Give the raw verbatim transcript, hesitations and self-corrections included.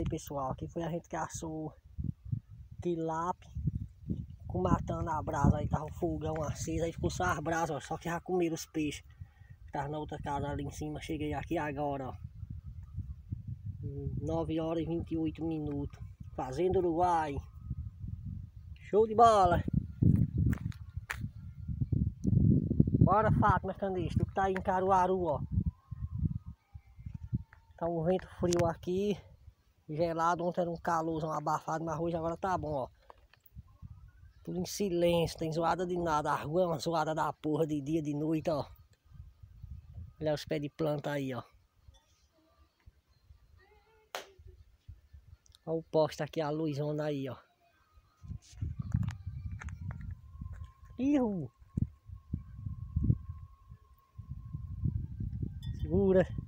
pessoal, aqui foi a gente que assou tilápia, com matando a brasa, aí tava o fogão aceso, aí ficou só as brasas, ó, só que já comeram os peixes. Tava na outra casa ali em cima, cheguei aqui agora, ó. nove horas e vinte e oito minutos. Fazenda Uruguai. Show de bola! Bora, Fátima Candice, tu que tá aí em Caruaru, ó. Tá um vento frio aqui, gelado, ontem era um calorzão abafado, mas hoje agora tá bom, ó. Tudo em silêncio, tem zoada de nada, a rua é uma zoada da porra de dia, de noite, ó. Olha os pés de planta aí, ó. Olha o poste aqui, a luzona aí, ó. Ihu! Segura!